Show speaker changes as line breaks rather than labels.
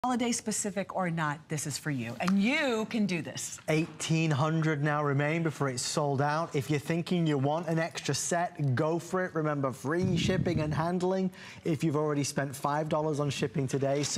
Holiday specific or not, this is for you. And you can do this.
1,800 now remain before it's sold out. If you're thinking you want an extra set, go for it. Remember, free shipping and handling if you've already spent $5 on shipping today.